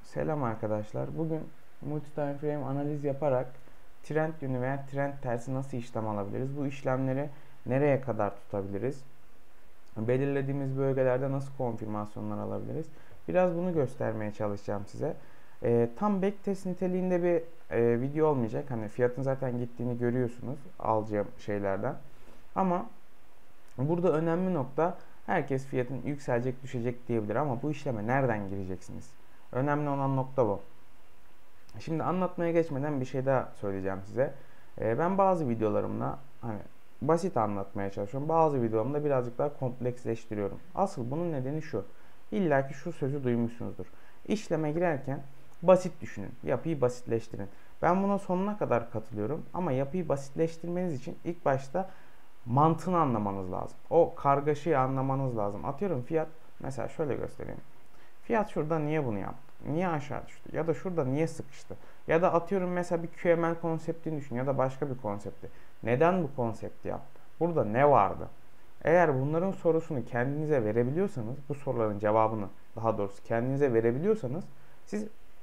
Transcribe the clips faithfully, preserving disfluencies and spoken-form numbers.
Selam arkadaşlar. Bugün multi time frame analiz yaparak trend yönü veya trend tersi nasıl işlem alabiliriz? Bu işlemleri nereye kadar tutabiliriz? Belirlediğimiz bölgelerde nasıl konfirmasyonlar alabiliriz? Biraz bunu göstermeye çalışacağım size. E, tam backtest niteliğinde bir e, video olmayacak. Hani fiyatın zaten gittiğini görüyorsunuz alacağım şeylerden. Ama burada önemli nokta, herkes fiyatın yükselecek düşecek diyebilir ama bu işleme nereden gireceksiniz? Önemli olan nokta bu. Şimdi anlatmaya geçmeden bir şey daha söyleyeceğim size. Ee, ben bazı videolarımda hani basit anlatmaya çalışıyorum. Bazı videolarımda birazcık daha kompleksleştiriyorum. Asıl bunun nedeni şu. İlla ki şu sözü duymuşsunuzdur. İşleme girerken basit düşünün. Yapıyı basitleştirin. Ben buna sonuna kadar katılıyorum. Ama yapıyı basitleştirmeniz için ilk başta mantığını anlamanız lazım. O kargaşayı anlamanız lazım. Atıyorum fiyat, mesela şöyle göstereyim. Fiyat şurada niye bunu yaptı? Niye aşağı düştü? Ya da şurada niye sıkıştı? Ya da atıyorum mesela bir Q M L konseptini düşün ya da başka bir konsepti. Neden bu konsepti yaptı? Burada ne vardı? Eğer bunların sorusunu kendinize verebiliyorsanız, bu soruların cevabını daha doğrusu kendinize verebiliyorsanız siz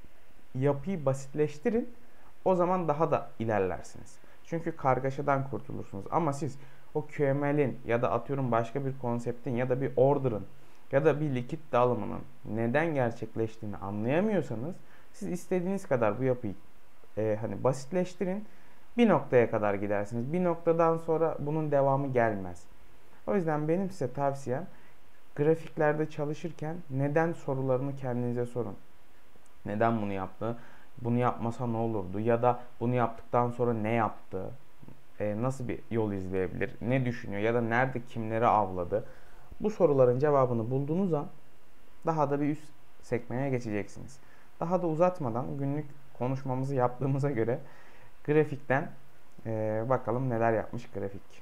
yapıyı basitleştirin. O zaman daha da ilerlersiniz. Çünkü kargaşadan kurtulursunuz. Ama siz o Q M L'in ya da atıyorum başka bir konseptin ya da bir order'ın ya da bir likit dağılımının neden gerçekleştiğini anlayamıyorsanız siz istediğiniz kadar bu yapıyı e, hani basitleştirin. Bir noktaya kadar gidersiniz. Bir noktadan sonra bunun devamı gelmez. O yüzden benim size tavsiyem, grafiklerde çalışırken neden sorularını kendinize sorun. Neden bunu yaptı? Bunu yapmasa ne olurdu? Ya da bunu yaptıktan sonra ne yaptı? E, nasıl bir yol izleyebilir? Ne düşünüyor? Ya da nerede kimleri avladı? Bu soruların cevabını bulduğunuz an daha da bir üst sekmeye geçeceksiniz. Daha da uzatmadan günlük konuşmamızı yaptığımıza göre grafikten e, bakalım neler yapmış grafik.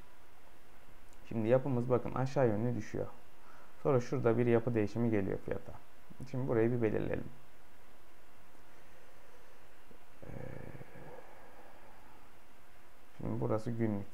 Şimdi yapımız bakın aşağı yönlü düşüyor. Sonra şurada bir yapı değişimi geliyor fiyata. Şimdi burayı bir belirleyelim. Şimdi burası günlük.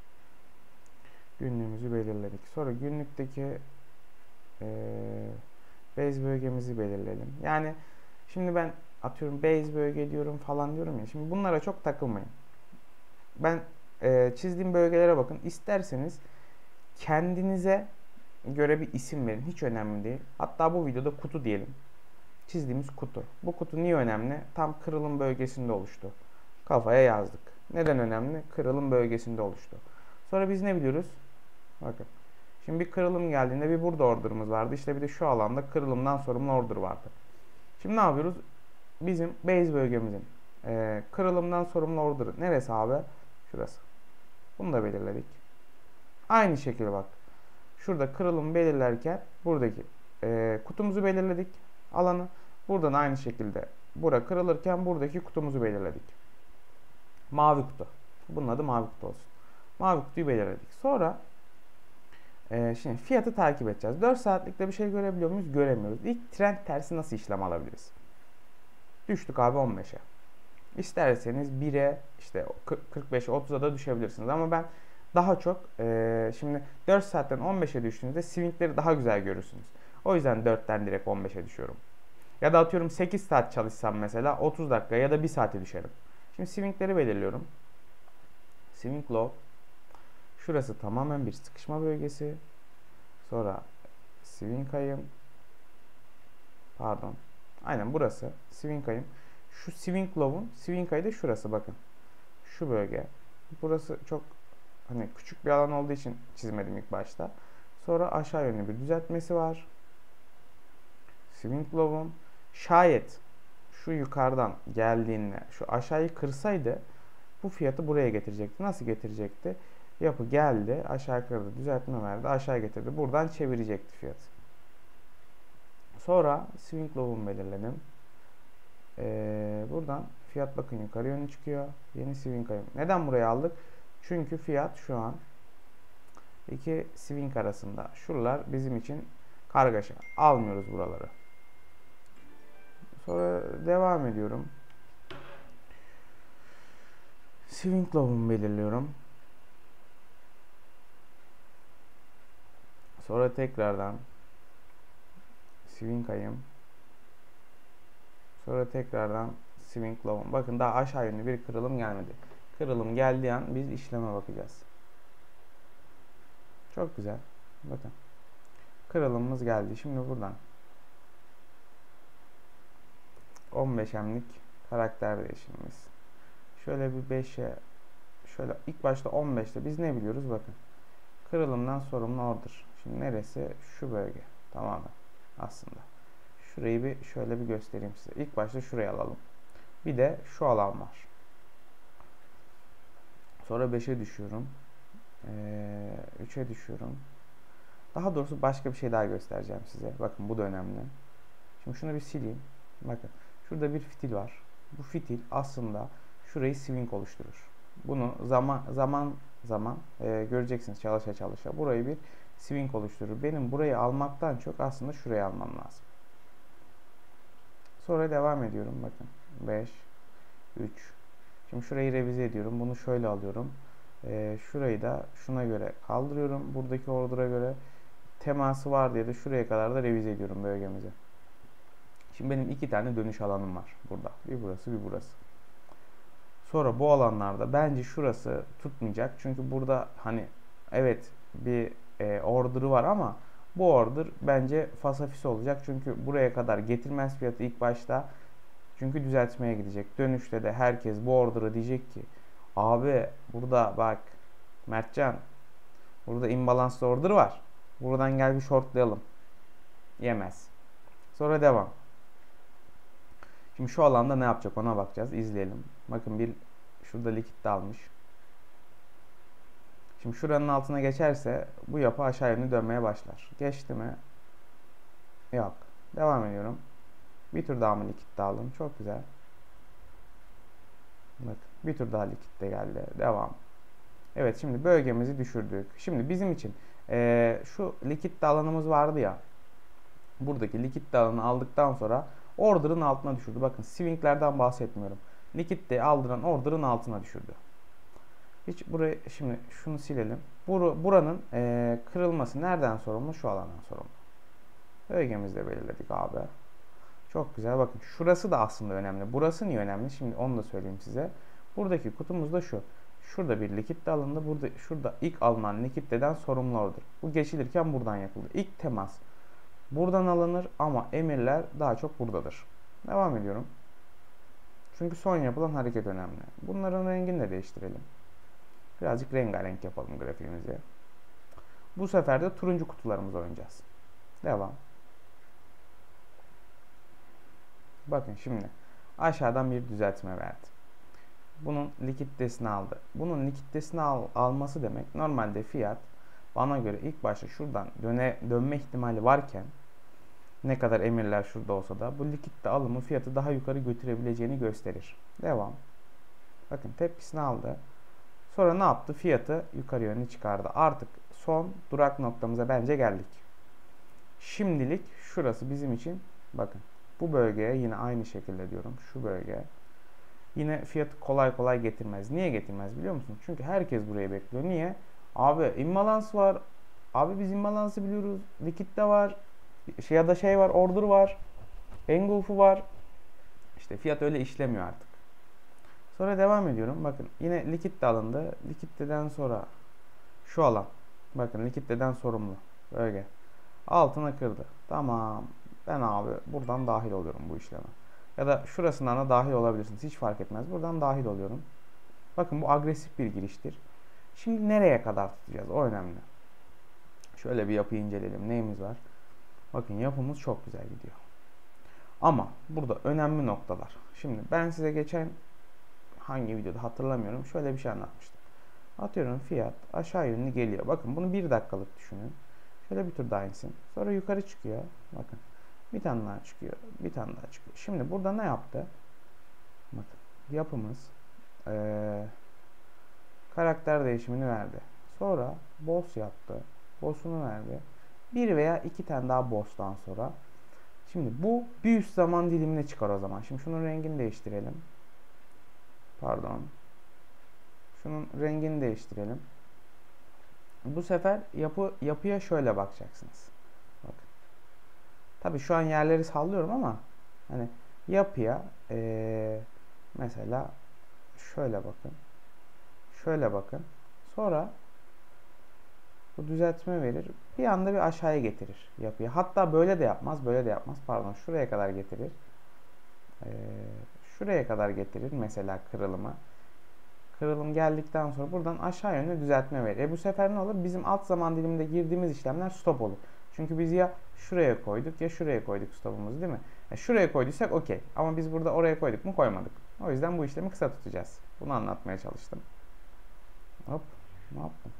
Günlüğümüzü belirledik. Sonra günlükteki e, base bölgemizi belirleyelim. Yani şimdi ben atıyorum base bölge diyorum falan diyorum ya. Şimdi bunlara çok takılmayın. Ben e, çizdiğim bölgelere bakın. İsterseniz kendinize göre bir isim verin. Hiç önemli değil. Hatta bu videoda kutu diyelim. Çizdiğimiz kutu. Bu kutu niye önemli? Tam kırılım bölgesinde oluştu. Kafaya yazdık. Neden önemli? Kırılım bölgesinde oluştu. Sonra biz ne biliyoruz? Bakın. Şimdi bir kırılım geldiğinde bir burada order'ımız vardı. İşte bir de şu alanda kırılımdan sorumlu order vardı. Şimdi ne yapıyoruz? Bizim base bölgemizin e, kırılımdan sorumlu order neresi abi? Şurası. Bunu da belirledik. Aynı şekilde bak. Şurada kırılım belirlerken buradaki e, kutumuzu belirledik. Alanı. Buradan aynı şekilde bura kırılırken buradaki kutumuzu belirledik. Mavi kutu. Bunun adı mavi kutu olsun. Mavi kutuyu belirledik. Sonra e, şimdi fiyatı takip edeceğiz. dört saatlikte bir şey görebiliyor muyuz? Göremiyoruz. İlk trend tersi nasıl işlem alabiliriz? Düştük abi on beşe. İsterseniz bire işte kırk beşe otuza da düşebilirsiniz. Ama ben daha çok e, şimdi dört saatten on beşe düştüğünüzde swingleri daha güzel görürsünüz. O yüzden dörtten direkt on beşe düşüyorum. Ya da atıyorum sekiz saat çalışsam mesela otuz dakika ya da bir saate düşerim. Şimdi swingleri belirliyorum. Swing low. Şurası tamamen bir sıkışma bölgesi. Sonra swing high. Pardon. Aynen burası swing high'ım. Şu swing low'un swing high'ı da şurası bakın. Şu bölge. Burası çok hani küçük bir alan olduğu için çizmedim ilk başta. Sonra aşağı yönlü bir düzeltmesi var. Swing low'un şayet şu yukarıdan geldiğinde şu aşağıyı kırsaydı bu fiyatı buraya getirecekti. Nasıl getirecekti? Yapı geldi, aşağı kırdı, düzeltme verdi, aşağı getirdi. Buradan çevirecekti fiyatı. Sonra swing low'umu belirledim. Ee, buradan fiyat bakın yukarı yönlü çıkıyor. Yeni swing ayım. Neden buraya aldık? Çünkü fiyat şu an iki swing arasında. Şuralar bizim için kargaşa. Almıyoruz buraları. Sonra devam ediyorum. Swing low'umu belirliyorum. Sonra tekrardan swing ayım. Sonra Sonra tekrardan swing low. Bakın daha aşağı yönlü bir kırılım gelmedi. Kırılım geldiği an biz işleme bakacağız. Çok güzel. Bakın. Kırılımımız geldi. Şimdi buradan on beş emlik karakter değişimimiz. Şöyle bir beşe, şöyle ilk başta on beşte biz ne biliyoruz bakın. Kırılımdan sorumlu order. Şimdi neresi? Şu bölge. Tamamen aslında. Şurayı bir şöyle bir göstereyim size. İlk başta şurayı alalım. Bir de şu alan var. Sonra beşe düşüyorum. Ee, üçe düşüyorum. Daha doğrusu başka bir şey daha göstereceğim size. Bakın bu da önemli. Şimdi şunu bir sileyim. Bakın şurada bir fitil var. Bu fitil aslında şurayı swing oluşturur. Bunu zaman zaman zaman e, göreceksiniz çalışa çalışa. Burayı bir swing oluşturur. Benim burayı almaktan çok aslında şurayı almam lazım. Sonra devam ediyorum. Bakın beş, üç. Şimdi şurayı revize ediyorum. Bunu şöyle alıyorum. E, şurayı da şuna göre kaldırıyorum. Buradaki order'a göre teması var diye de şuraya kadar da revize ediyorum bölgemizi. Şimdi benim iki tane dönüş alanım var burada. Bir burası, bir burası. Sonra bu alanlarda bence şurası tutmayacak. Çünkü burada hani evet bir e, order'ı var ama bu order bence fasafis olacak. Çünkü buraya kadar getirmez fiyatı ilk başta. Çünkü düzeltmeye gidecek. Dönüşte de herkes bu order'ı diyecek ki abi burada bak Mertcan burada imbalanslı order var. Buradan gel bir shortlayalım. Yemez. Sonra devam. Şimdi şu alanda ne yapacak ona bakacağız. İzleyelim. Bakın bir şurada likit de almış. Şimdi şuranın altına geçerse bu yapı aşağı yönlü dönmeye başlar. Geçti mi? Yok. Devam ediyorum. Bir tur daha mı likit de aldım? Çok güzel. Bakın bir tur daha likit de geldi. Devam. Evet şimdi bölgemizi düşürdük. Şimdi bizim için ee, şu likit alanımız vardı ya. Buradaki likit alanı aldıktan sonra order'ın altına düşürdü. Bakın swinglerden bahsetmiyorum. Likit de aldıran order'ın altına düşürdü. Hiç burayı şimdi şunu silelim. Bur buranın e, kırılması nereden sorumlu? Şu alandan sorumlu. Bölgemizi de belirledik abi. Çok güzel. Bakın şurası da aslında önemli. Burası niye önemli? Şimdi onu da söyleyeyim size. Buradaki kutumuz da şu. Şurada bir likitte alındı. Burada şurada ilk alınan likitteden sorumlu order. Bu geçilirken buradan yapıldı. İlk temas buradan alınır ama emirler daha çok buradadır. Devam ediyorum. Çünkü son yapılan hareket önemli. Bunların rengini de değiştirelim. Birazcık rengarenk yapalım grafiğimizi. Bu sefer de turuncu kutularımızı oynayacağız. Devam. Bakın şimdi aşağıdan bir düzeltme verdi. Bunun likiditesini aldı. Bunun likiditesini al, alması demek normalde fiyat bana göre ilk başta şuradan döne, dönme ihtimali varken ne kadar emirler şurada olsa da bu likitte alımı fiyatı daha yukarı götürebileceğini gösterir. Devam. Bakın tepkisini aldı. Sonra ne yaptı? Fiyatı yukarı yönlü çıkardı. Artık son durak noktamıza bence geldik. Şimdilik şurası bizim için bakın bu bölgeye yine aynı şekilde diyorum. Şu bölge yine fiyatı kolay kolay getirmez. Niye getirmez biliyor musun? Çünkü herkes burayı bekliyor. Niye? Abi imbalans var. Abi biz imbalansı biliyoruz. Likitte var. Şey ya da şey var, order var. Engulf'u var. İşte fiyat öyle işlemiyor artık. Sonra devam ediyorum. Bakın yine likitte alındı. Likitteden sonra şu alan. Bakın likitteden sorumlu. Bölge. Altına kırdı. Tamam. Ben abi buradan dahil oluyorum bu işleme. Ya da şurasından da dahil olabilirsiniz. Hiç fark etmez. Buradan dahil oluyorum. Bakın bu agresif bir giriştir. Şimdi nereye kadar tutacağız? O önemli. Şöyle bir yapıyı inceleyelim. Neyimiz var? Bakın yapımız çok güzel gidiyor. Ama burada önemli noktalar. Şimdi ben size geçen hangi videoda hatırlamıyorum. Şöyle bir şey anlatmıştım. Atıyorum fiyat aşağı yönlü geliyor. Bakın bunu bir dakikalık düşünün. Şöyle bir tur daha insin. Sonra yukarı çıkıyor. Bakın. Bir tane daha çıkıyor. Bir tane daha çıkıyor. Şimdi burada ne yaptı? Bakın. Yapımız ee, karakter değişimini verdi. Sonra boss yaptı. Boss'unu verdi. Bir veya iki tane daha boss'tan sonra. Şimdi bu bir üst zaman dilimine çıkar o zaman. Şimdi şunun rengini değiştirelim. Pardon. Şunun rengini değiştirelim. Bu sefer yapı yapıya şöyle bakacaksınız. Bakın. Tabii şu an yerleri sallıyorum ama hani yapıya ee, mesela şöyle bakın. Şöyle bakın. Sonra bu düzeltme verir. Bir anda bir aşağıya getirir yapıyı. Hatta böyle de yapmaz. Böyle de yapmaz. Pardon. Şuraya kadar getirir. Ee, şuraya kadar getirir. Mesela kırılımı. Kırılım geldikten sonra buradan aşağı yönlü düzeltme verir. E bu sefer ne olur? Bizim alt zaman diliminde girdiğimiz işlemler stop olur. Çünkü biz ya şuraya koyduk ya şuraya koyduk stopumuzu, değil mi? E şuraya koyduysak okey. Ama biz burada oraya koyduk mu koymadık. O yüzden bu işlemi kısa tutacağız. Bunu anlatmaya çalıştım. Hop. Ne yaptım?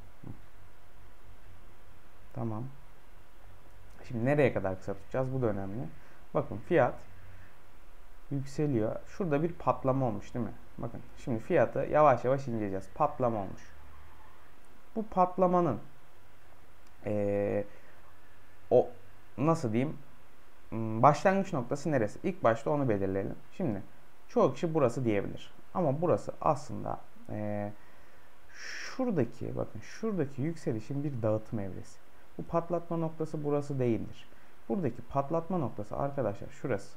Tamam. Şimdi nereye kadar kısa tutacağız? Bu da önemli. Bakın fiyat yükseliyor. Şurada bir patlama olmuş, değil mi? Bakın şimdi fiyatı yavaş yavaş inceleyeceğiz. Patlama olmuş. Bu patlamanın ee, o nasıl diyeyim, başlangıç noktası neresi? İlk başta onu belirleyelim. Şimdi çoğu kişi burası diyebilir. Ama burası aslında ee, şuradaki, bakın şuradaki yükselişin bir dağıtım evresi. Bu patlatma noktası burası değildir. Buradaki patlatma noktası arkadaşlar şurası.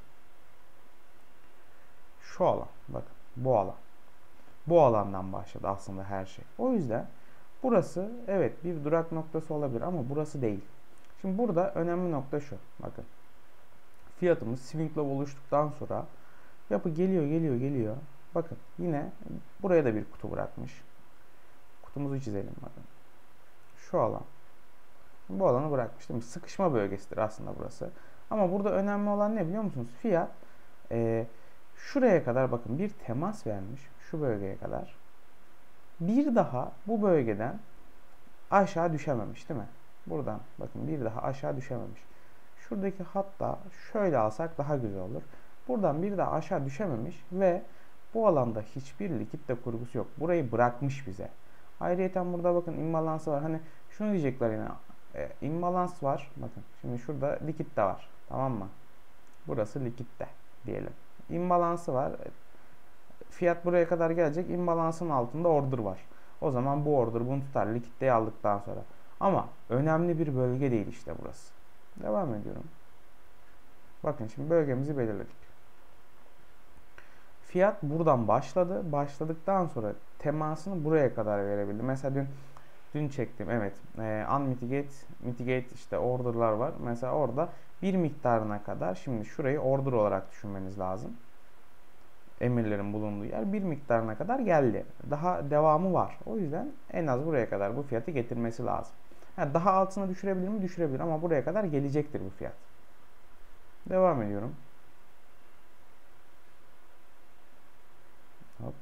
Şu alan. Bakın bu alan. Bu alandan başladı aslında her şey. O yüzden burası evet bir durak noktası olabilir ama burası değil. Şimdi burada önemli nokta şu. Bakın. Fiyatımız swing low oluştuktan sonra yapı geliyor geliyor geliyor. Bakın yine buraya da bir kutu bırakmış. Kutumuzu çizelim bakın. Şu alan. Bu alanı bırakmış, değil mi? Sıkışma bölgesidir aslında burası. Ama burada önemli olan ne biliyor musunuz? Fiyat e, şuraya kadar bakın bir temas vermiş. Şu bölgeye kadar. Bir daha bu bölgeden aşağı düşememiş, değil mi? Buradan bakın bir daha aşağı düşememiş. Şuradaki hatta şöyle alsak daha güzel olur. Buradan bir daha aşağı düşememiş ve bu alanda hiçbir likitte kurgusu yok. Burayı bırakmış bize. Ayrıyeten burada bakın imbalansı var. Hani şunu diyecekler yine. E, imbalans var. Bakın şimdi şurada likit de var. Tamam mı? Burası likitte diyelim. İmbalansı var. Fiyat buraya kadar gelecek. İmbalansın altında order var. O zaman bu order bunu tutar. Likitteyi aldıktan sonra. Ama önemli bir bölge değil işte burası. Devam ediyorum. Bakın şimdi bölgemizi belirledik. Fiyat buradan başladı. Başladıktan sonra temasını buraya kadar verebildi. Mesela dün dün çektim. Evet. E, unmitigate, mitigate işte order'lar var. Mesela orada bir miktarına kadar, şimdi şurayı order olarak düşünmeniz lazım. Emirlerin bulunduğu yer bir miktarına kadar geldi. Daha devamı var. O yüzden en az buraya kadar bu fiyatı getirmesi lazım. Yani daha altına düşürebilir mi? Düşürebilir ama buraya kadar gelecektir bu fiyat. Devam ediyorum. Hop.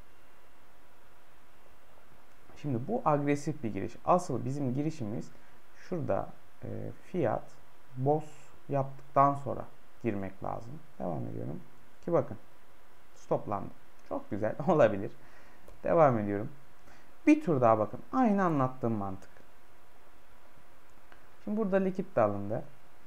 Şimdi bu agresif bir giriş. Asıl bizim girişimiz şurada e, fiyat boss yaptıktan sonra girmek lazım. Devam ediyorum. Ki bakın stoplandı. Çok güzel olabilir. Devam ediyorum. Bir tur daha bakın. Aynı anlattığım mantık. Şimdi burada likit de alındı.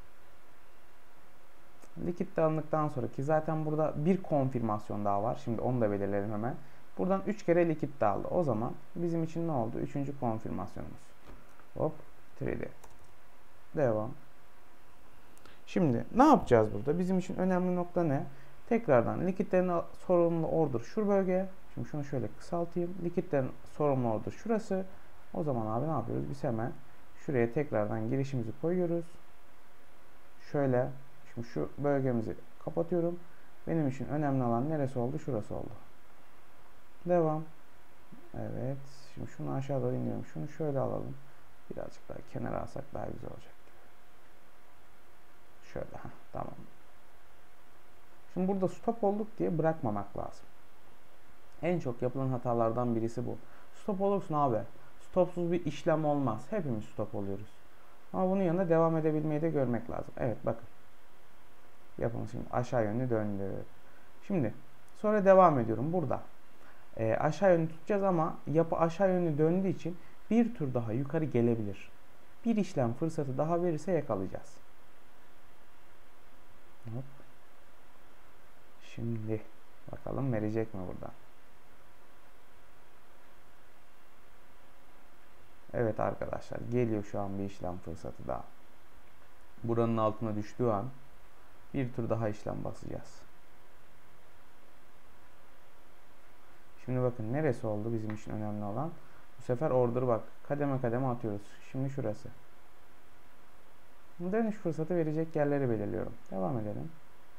Likit de alındıktan sonra ki zaten burada bir konfirmasyon daha var. Şimdi onu da belirleyelim hemen. Buradan üç kere likit de aldı. O zaman bizim için ne oldu? Üçüncü konfirmasyonumuz. Hop. üç D. Devam. Şimdi ne yapacağız burada? Bizim için önemli nokta ne? Tekrardan likitlerin sorumlu order şu bölge. Şimdi şunu şöyle kısaltayım. Likitlerin sorumlu order şurası. O zaman abi ne yapıyoruz? Biz hemen şuraya tekrardan girişimizi koyuyoruz. Şöyle. Şimdi şu bölgemizi kapatıyorum. Benim için önemli olan neresi oldu? Şurası oldu. Devam. Evet. Şimdi şunu aşağı doğru iniyorum. Şunu şöyle alalım. Birazcık daha kenara alsak daha güzel olacak. Şöyle. Heh, tamam. Şimdi burada stop olduk diye bırakmamak lazım. En çok yapılan hatalardan birisi bu. Stop olursun abi. Stopsuz bir işlem olmaz. Hepimiz stop oluyoruz. Ama bunun yanında devam edebilmeyi de görmek lazım. Evet bakın. Yapın şimdi aşağı yönlü döndü. Şimdi sonra devam ediyorum. Burada e, aşağı yönlü tutacağız ama yapı aşağı yönlü döndüğü için bir tur daha yukarı gelebilir. Bir işlem fırsatı daha verirse yakalayacağız. Hop. Şimdi bakalım verecek mi burada? Evet arkadaşlar geliyor şu an bir işlem fırsatı daha. Buranın altına düştüğü an bir tur daha işlem basacağız. Şimdi bakın neresi oldu bizim için önemli olan. Bu sefer order bak. Kademe kademe atıyoruz. Şimdi şurası. Dönüş fırsatı verecek yerleri belirliyorum. Devam edelim.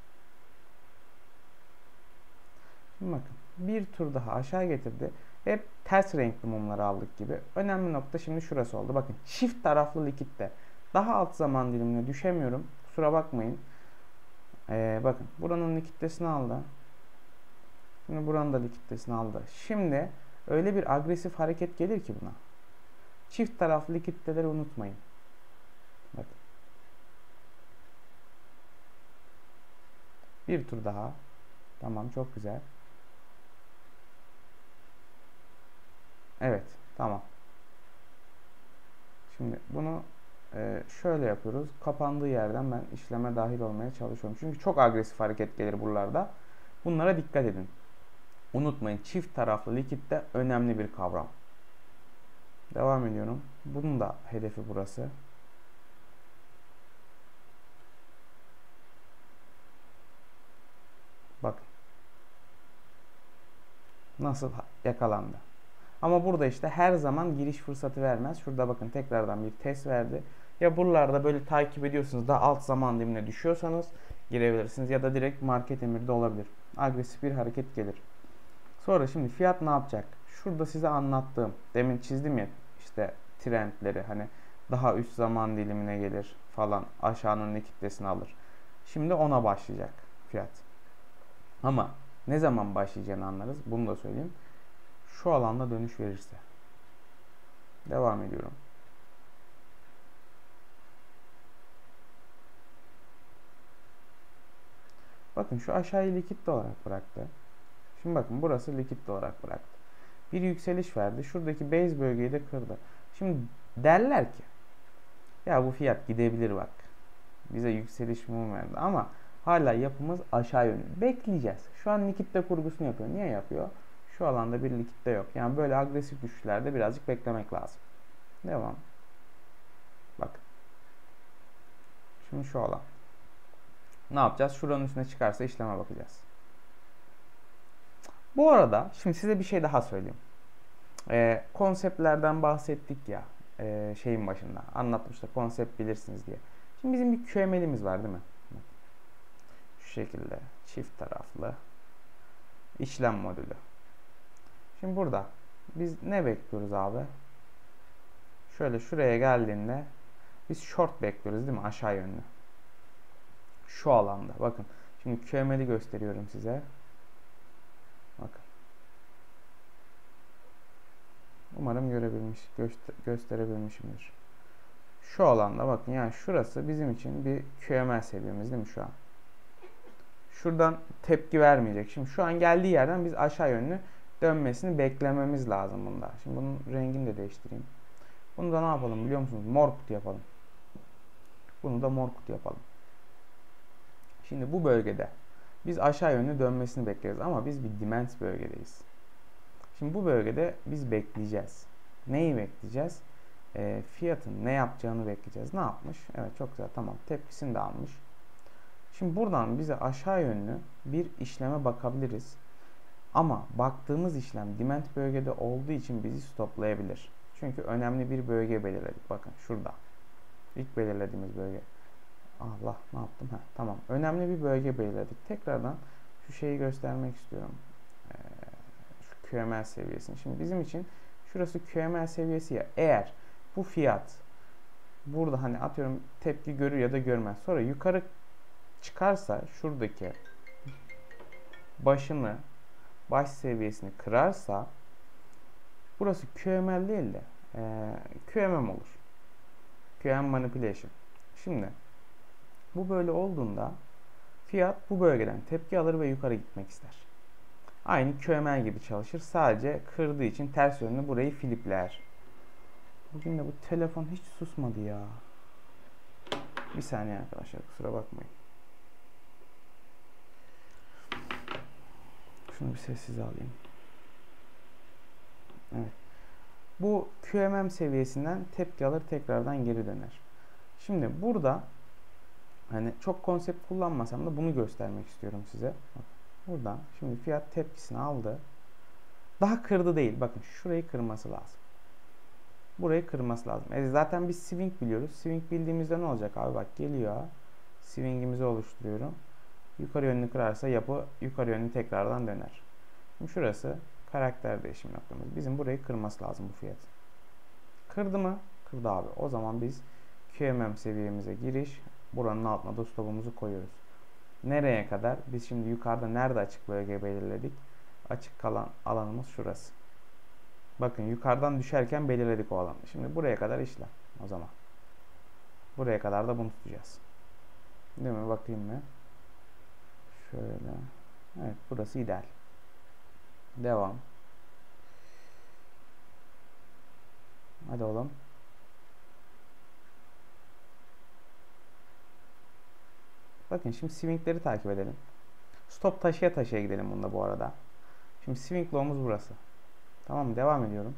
Şimdi bakın bir tur daha aşağı getirdi. Hep ters renkli mumları aldık gibi. Önemli nokta şimdi şurası oldu. Bakın çift taraflı likitte. Daha alt zaman dilimine düşemiyorum. Kusura bakmayın. Ee, bakın buranın likiditesini aldı. Şimdi buranın da likiditesini aldı. Şimdi öyle bir agresif hareket gelir ki buna. Çift taraflı likiditeleri unutmayın. Bakın. Bir tur daha. Tamam, çok güzel. Evet, tamam. Şimdi bunu e, şöyle yapıyoruz. Kapandığı yerden ben işleme dahil olmaya çalışıyorum. Çünkü çok agresif hareket gelir buralarda. Bunlara dikkat edin. Unutmayın, çift taraflı likitte önemli bir kavram. Devam ediyorum. Bunun da hedefi burası. Bakın. Nasıl yakalandı. Ama burada işte her zaman giriş fırsatı vermez. Şurada bakın tekrardan bir test verdi. Ya buralarda böyle takip ediyorsunuz da alt zaman dilimine düşüyorsanız girebilirsiniz. Ya da direkt market emirde olabilir. Agresif bir hareket gelir. Sonra şimdi fiyat ne yapacak? Şurada size anlattığım, demin çizdim ya işte trendleri, hani daha üst zaman dilimine gelir falan, aşağının ne kitlesini alır. Şimdi ona başlayacak fiyat. Ama ne zaman başlayacağını anlarız. Bunu da söyleyeyim. Şu alanda dönüş verirse. Devam ediyorum. Bakın şu aşağıyı likit olarak bıraktı. Şimdi bakın burası likit olarak bıraktı. Bir yükseliş verdi. Şuradaki base bölgeyi de kırdı. Şimdi derler ki ya bu fiyat gidebilir bak. Bize yükseliş mum verdi ama hala yapımız aşağı yönlü. Bekleyeceğiz. Şu an likitte kurgusunu yapıyor. Niye yapıyor? Şu alanda bir likitte yok. Yani böyle agresif düşüşlerde birazcık beklemek lazım. Devam. Bak. Şimdi şu alan. Ne yapacağız? Şuranın üstüne çıkarsa işleme bakacağız. Bu arada şimdi size bir şey daha söyleyeyim. Ee, konseptlerden bahsettik ya e, şeyin başında. Anlatmıştık, konsept bilirsiniz diye. Şimdi bizim bir Q M L'imiz var değil mi? Şu şekilde çift taraflı işlem modülü. Şimdi burada biz ne bekliyoruz abi? Şöyle şuraya geldiğinde biz short bekliyoruz değil mi? Aşağı yönlü. Şu alanda. Bakın. Şimdi Q M L'i gösteriyorum size. Bakın. Umarım görebilmiş, göster gösterebilmişimdir. Şu alanda bakın, yani şurası bizim için bir Q M L seviyemiz değil mi şu an? Şuradan tepki vermeyecek. Şimdi şu an geldiği yerden biz aşağı yönlü dönmesini beklememiz lazım bunda. Şimdi bunun rengini de değiştireyim. Bunu da ne yapalım biliyor musunuz? Mor kutu yapalım. Bunu da mor kutu yapalım. Şimdi bu bölgede biz aşağı yönlü dönmesini bekleriz ama biz bir demand bölgedeyiz. Şimdi bu bölgede biz bekleyeceğiz. Neyi bekleyeceğiz? E, fiyatın ne yapacağını bekleyeceğiz. Ne yapmış? Evet, çok güzel, tamam, tepkisini de almış. Şimdi buradan bize aşağı yönlü bir işleme bakabiliriz. Ama baktığımız işlem demand bölgede olduğu için bizi stoplayabilir. Çünkü önemli bir bölge belirledik. Bakın şurada. İlk belirlediğimiz bölge. Allah, ne yaptım? Heh, tamam. Önemli bir bölge belirledik. Tekrardan şu şeyi göstermek istiyorum. Ee, şu Q M L seviyesini. Şimdi bizim için şurası Q M L seviyesi ya. Eğer bu fiyat burada hani atıyorum tepki görür ya da görmez. Sonra yukarı çıkarsa şuradaki başını, baş seviyesini kırarsa burası Q M L değil de e, Q M M olur. Q M manipulation. Şimdi bu böyle olduğunda fiyat bu bölgeden tepki alır ve yukarı gitmek ister. Aynı Q M L gibi çalışır. Sadece kırdığı için ters yönlü burayı flipler. Bugün de bu telefon hiç susmadı ya. Bir saniye arkadaşlar, kusura bakmayın. Şunu bir sessize alayım. Evet. Bu Q M M seviyesinden tepki alır, tekrardan geri döner. Şimdi burada hani çok konsept kullanmasam da bunu göstermek istiyorum size. Bak, buradan şimdi fiyat tepkisini aldı. Daha kırdı değil. Bakın şurayı kırması lazım. Burayı kırması lazım. E zaten biz swing biliyoruz. Swing bildiğimizde ne olacak abi? Bak geliyor. Swing'imizi oluşturuyorum. Yukarı yönlü kırarsa yapı yukarı yönlü tekrardan döner. Şimdi şurası karakter değişim noktamız. Bizim burayı kırması lazım bu fiyat. Kırdı mı? Kırdı abi. O zaman biz Q M M seviyemize giriş. Buranın altına da stopumuzu koyuyoruz. Nereye kadar? Biz şimdi yukarıda nerede açık bölge belirledik? Açık kalan alanımız şurası. Bakın yukarıdan düşerken belirledik o alanı. Şimdi buraya kadar işlem o zaman. Buraya kadar da bunu tutacağız. Değil mi? Bakayım mı? Şöyle. Evet, burası ideal. Devam. Hadi oğlum. Bakın şimdi swingleri takip edelim. Stop taşıya taşıya gidelim bunda bu arada. Şimdi swing low'umuz burası. Tamam mı? Devam ediyorum.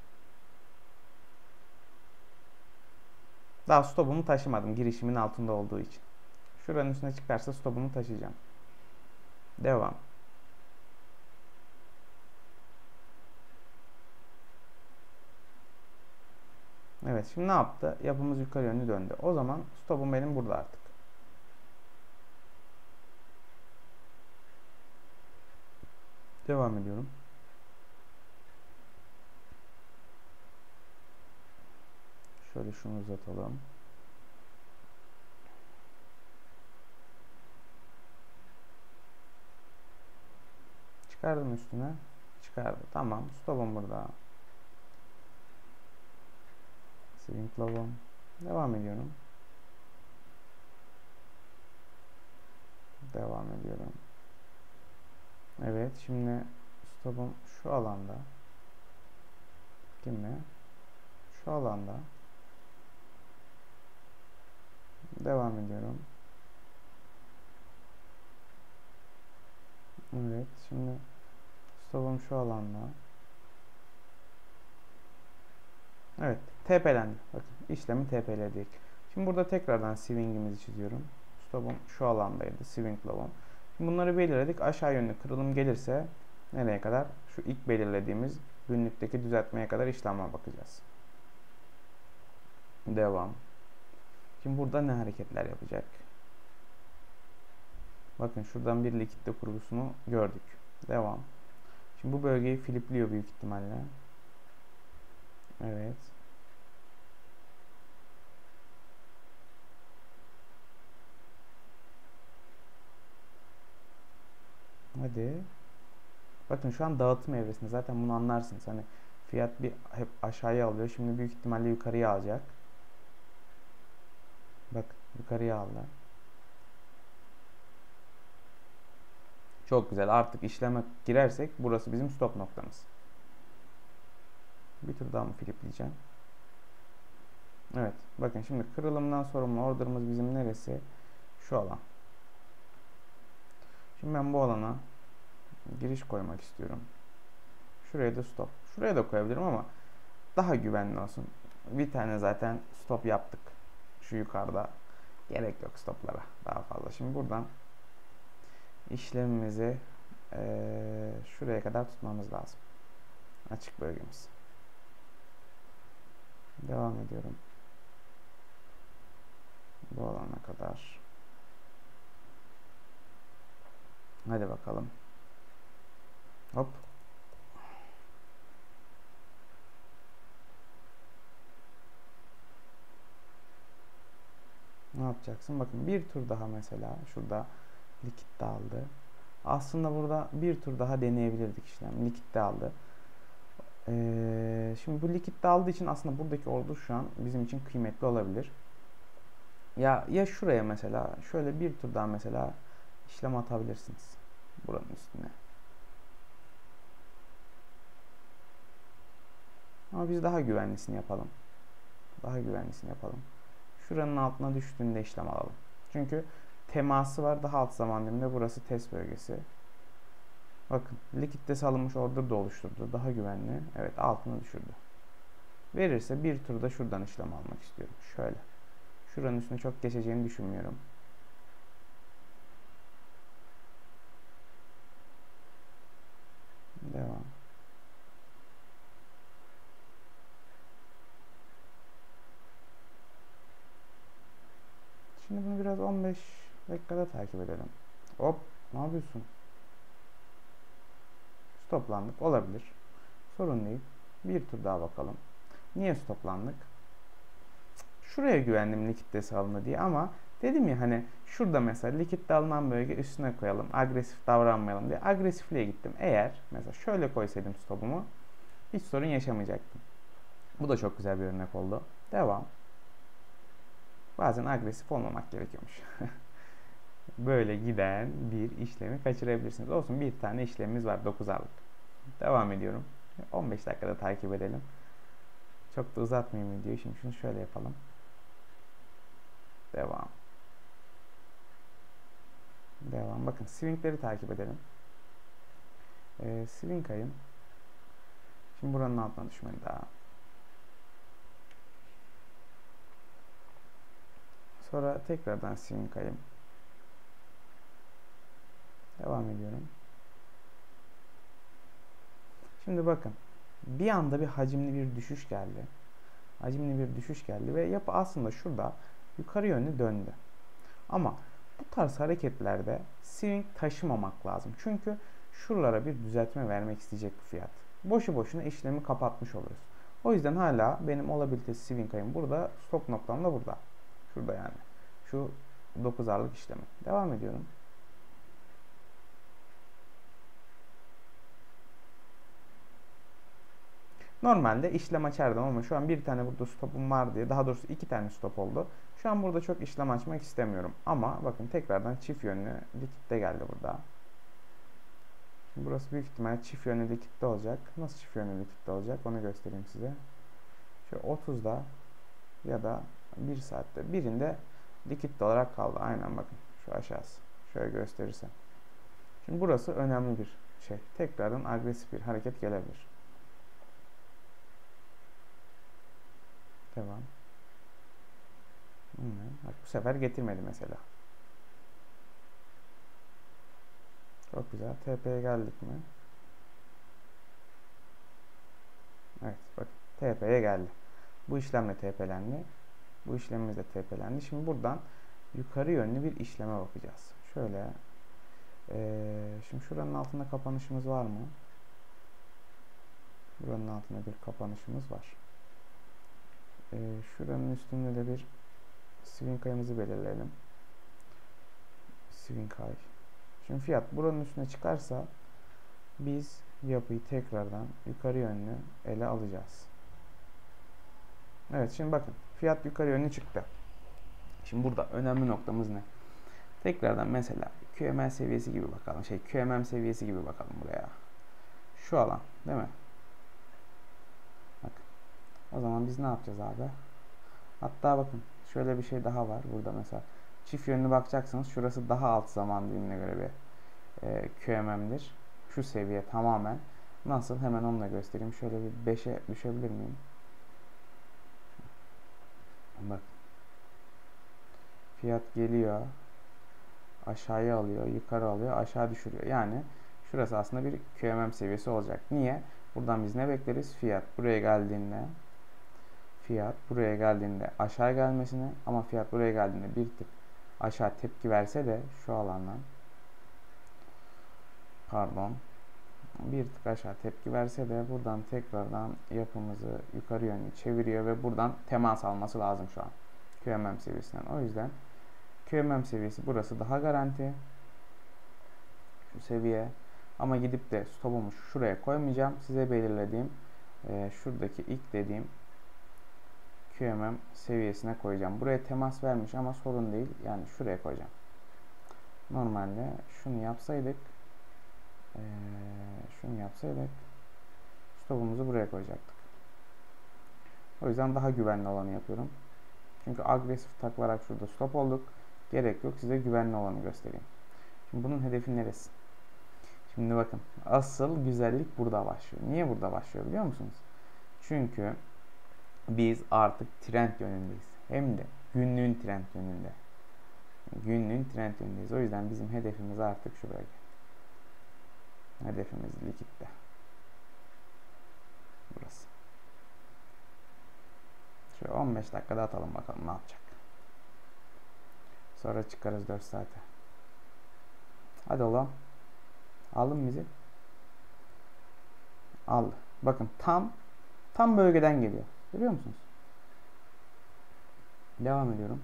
Daha stopumu taşımadım girişimin altında olduğu için. Şuranın üstüne çıkarsa stopumu taşıyacağım. Devam. Evet, şimdi ne yaptı? Yapımız yukarı yönlü döndü. O zaman stopum benim burada artık. Devam ediyorum. Şöyle şunu uzatalım. Çıkardım üstüne. Çıkardı. Tamam. Stopum burada. Swing low'um. Devam ediyorum. Devam ediyorum. Evet. Şimdi stopum şu alanda. Değil mi? Şu alanda. Devam ediyorum. Evet. Şimdi stopum şu alanda. Evet. T P'lendi. Bakın işlemi T P'ledik. Şimdi burada tekrardan swing'imizi çiziyorum. Stopum şu alandaydı. Swing low'um. Şimdi bunları belirledik. Aşağı yönlü kırılım gelirse nereye kadar? Şu ilk belirlediğimiz günlükteki düzeltmeye kadar işleme bakacağız. Devam. Şimdi burada ne hareketler yapacak? Bakın şuradan bir likitte kurgusunu gördük. Devam. Şimdi bu bölgeyi flipliyor büyük ihtimalle. Evet. Hadi. Bakın şu an dağıtım evresinde. Zaten bunu anlarsınız. Hani fiyat bir hep aşağıya alıyor. Şimdi büyük ihtimalle yukarıya alacak. Bak yukarıya aldı. Çok güzel. Artık işleme girersek burası bizim stop noktamız. Bir tur daha mı flipleyeceğim? Evet. Bakın şimdi kırılımdan sorumlu order'ımız bizim neresi? Şu alan. Şimdi ben bu alana giriş koymak istiyorum. Şuraya da stop. Şuraya da koyabilirim ama daha güvenli olsun. Bir tane zaten stop yaptık. Şu yukarıda. Gerek yok stoplara. Daha fazla. Şimdi buradan işlemimizi ee, şuraya kadar tutmamız lazım. Açık bölgemiz. Devam ediyorum. Bu alana kadar. Hadi bakalım. Hop. Ne yapacaksın? Bakın bir tur daha mesela. Şurada likit de aldı. Aslında burada bir tur daha deneyebilirdik işlem. Likit de aldı. Ee, şimdi bu likit de aldığı için aslında buradaki ordu şu an bizim için kıymetli olabilir. Ya ya şuraya mesela şöyle bir tur daha mesela işlem atabilirsiniz. Buranın üstüne. Ama biz daha güvenlisini yapalım. Daha güvenlisini yapalım. Şuranın altına düştüğünde işlem alalım. Çünkü teması var. Daha alt zaman diliminde burası test bölgesi. Bakın likitte salınmış order da oluşturdu. Daha güvenli. Evet altına düşürdü. Verirse bir turda şuradan işlem almak istiyorum. Şöyle. Şuranın üstüne çok geçeceğini düşünmüyorum. Devam. on beş dakikada takip edelim. Hop, ne yapıyorsun? Stoplandık, olabilir. Sorun değil. Bir tur daha bakalım. Niye stoplandık? Şuraya güvendim likitte alındı diye ama dedim ya hani şurada mesela likitte alınan bölge üstüne koyalım. Agresif davranmayalım diye agresifliğe gittim. Eğer mesela şöyle koysaydım stopumu hiç sorun yaşamayacaktım. Bu da çok güzel bir örnek oldu. Devam. Bazen agresif olmamak gerekiyormuş. Böyle giden bir işlemi kaçırabilirsiniz. Olsun, bir tane işlemimiz var dokuz A'lık. Devam ediyorum. on beş dakikada takip edelim. Çok da uzatmayayım videoyu. Şimdi şunu şöyle yapalım. Devam. Devam. Bakın swingleri takip edelim. Ee, swing ayım. Şimdi buranın altına düşmedi daha. Sonra tekrardan swing ayım. Devam ediyorum. Şimdi bakın. Bir anda bir hacimli bir düşüş geldi. Hacimli bir düşüş geldi ve yapı aslında şurada yukarı yönlü döndü. Ama bu tarz hareketlerde swing taşımamak lazım. Çünkü şuralara bir düzeltme vermek isteyecek bu fiyat. Boşu boşuna işlemi kapatmış oluyoruz. O yüzden hala benim olabilitesi swing ayım burada. Stop noktam da burada. Şurada yani. Şu dokuz A'lık işlemi. Devam ediyorum. Normalde işlem açardım ama şu an bir tane burada stopum var diye, daha doğrusu iki tane stop oldu. Şu an burada çok işlem açmak istemiyorum. Ama bakın tekrardan çift yönlü likitte geldi burada. Şimdi burası büyük ihtimal çift yönlü likitte olacak. Nasıl çift yönlü likitte olacak onu göstereyim size. Şu otuzda ya da bir saatte birinde likitte olarak kaldı. Aynen bakın şu aşağısı. Şöyle gösterirsem. Şimdi burası önemli bir şey. Tekrardan agresif bir hareket gelebilir. Devam. Hmm, bak bu sefer getirmedi mesela. Çok güzel. T P'ye geldik mi? Evet bak T P'ye geldi. Bu işlemle T P'lendi. Bu işlemimiz de T P'lendi. Şimdi buradan yukarı yönlü bir işleme bakacağız. Şöyle. Ee, şimdi şuranın altında kapanışımız var mı? Buranın altında bir kapanışımız var. Ee, şuranın üstünde de bir swing ayımızı belirleyelim. Swing ay. Şimdi fiyat buranın üstüne çıkarsa biz yapıyı tekrardan yukarı yönlü ele alacağız. Evet şimdi bakın fiyat yukarı yönlü çıktı. Şimdi burada önemli noktamız ne? Tekrardan mesela Q M L seviyesi gibi bakalım. Şey Q M M seviyesi gibi bakalım buraya. Şu alan değil mi? Bakın. O zaman biz ne yapacağız abi? Hatta bakın şöyle bir şey daha var burada mesela. Çift yönlü bakacaksınız. Şurası daha alt zaman dilimine göre bir e, Q M M'dir. Şu seviye tamamen. Nasıl? Hemen onu da göstereyim. Şöyle bir beşe düşebilir miyim? Bak. Fiyat geliyor. Aşağıya alıyor. Yukarı alıyor. Aşağı düşürüyor. Yani şurası aslında bir Q M M seviyesi olacak. Niye? Buradan biz ne bekleriz? Fiyat buraya geldiğinde fiyat buraya geldiğinde aşağı gelmesini ama fiyat buraya geldiğinde bir tık aşağı tepki verse de şu alandan pardon bir tık aşağı tepki verse de buradan tekrardan yapımızı yukarı yönlü çeviriyor ve buradan temas alması lazım şu an Q M M seviyesinden. O yüzden Q M M seviyesi burası daha garanti şu seviye ama gidip de stopumu şuraya koymayacağım. Size belirlediğim e, şuradaki ilk dediğim Q M M seviyesine koyacağım. Buraya temas vermiş ama sorun değil. Yani şuraya koyacağım. Normalde şunu yapsaydık ee, şunu yapsaydık stopumuzu buraya koyacaktık. O yüzden daha güvenli olanı yapıyorum. Çünkü agresif takılarak şurada stop olduk. Gerek yok. Size güvenli olanı göstereyim. Şimdi bunun hedefi neresi? Şimdi bakın. Asıl güzellik burada başlıyor. Niye burada başlıyor biliyor musunuz? Çünkü biz artık trend yönündeyiz. Hem de günlüğün trend yönünde. Günlüğün trend yönündeyiz. O yüzden bizim hedefimiz artık şu bölge. Hedefimiz likitte. Burası. Şöyle on beş dakikada atalım bakalım ne yapacak. Sonra çıkarız dört saate. Hadi oğlum. Aldın mı bizi? Aldı. Bakın tam tam bölgeden geliyor. Görüyor musunuz? Devam ediyorum.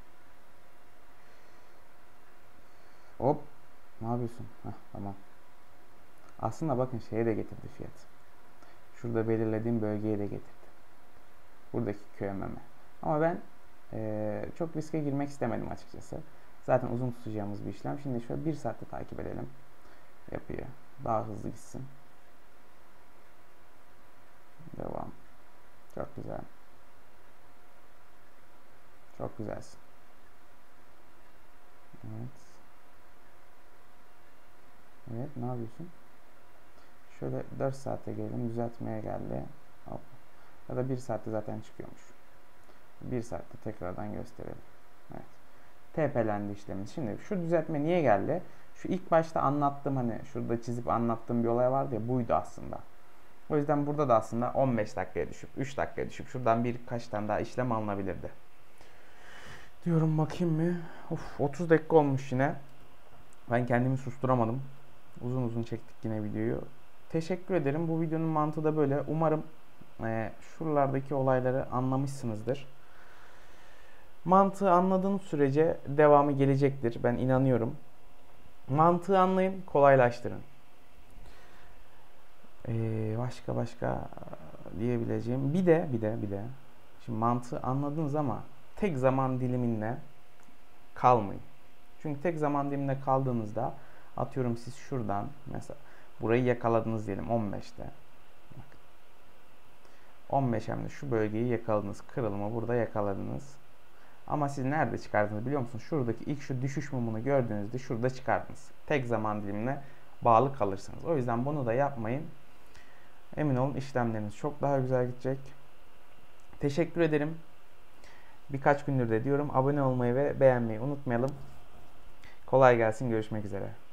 Hop. Ne yapıyorsun? Heh, tamam. Aslında bakın şeye de getirdi fiyat. Şurada belirlediğim bölgeye de getirdi. Buradaki Q M M. Ama ben ee, çok riske girmek istemedim açıkçası. Zaten uzun tutacağımız bir işlem. Şimdi şöyle bir saatte takip edelim yapıyı. Daha hızlı gitsin. Devam. Çok güzel. Çok güzelsin. Evet. Evet, ne yapıyorsun? Şöyle dört saate gelelim. Düzeltmeye geldi. Hop. Ya da bir saatte zaten çıkıyormuş. bir saatte tekrardan gösterelim. Evet. T P'lendi işlemimiz. Şimdi şu düzeltme niye geldi? Şu ilk başta anlattığım, hani şurada çizip anlattığım bir olay vardı ya, buydu aslında. O yüzden burada da aslında on beş dakikaya düşüp üç dakikaya düşüp şuradan birkaç tane daha işlem alınabilirdi. Diyorum, bakayım mı? Of, otuz dakika olmuş yine. Ben kendimi susturamadım. Uzun uzun çektik yine videoyu. Teşekkür ederim. Bu videonun mantığı da böyle. Umarım e, şuralardaki olayları anlamışsınızdır. Mantığı anladığınız sürece devamı gelecektir. Ben inanıyorum. Mantığı anlayın, kolaylaştırın. Ee, başka başka diyebileceğim. Bir de bir de bir de. Şimdi mantığı anladınız ama tek zaman diliminde kalmayın. Çünkü tek zaman diliminde kaldığınızda, atıyorum siz şuradan mesela burayı yakaladınız diyelim on beşte. on beş hem de şu bölgeyi yakaladınız. Kırılımı burada yakaladınız. Ama siz nerede çıkardınız biliyor musunuz? Şuradaki ilk şu düşüş mumunu gördüğünüzde şurada çıkardınız. Tek zaman dilimine bağlı kalırsınız. O yüzden bunu da yapmayın. Emin olun işlemleriniz çok daha güzel gidecek. Teşekkür ederim. Birkaç gündür de diyorum. Abone olmayı ve beğenmeyi unutmayalım. Kolay gelsin. Görüşmek üzere.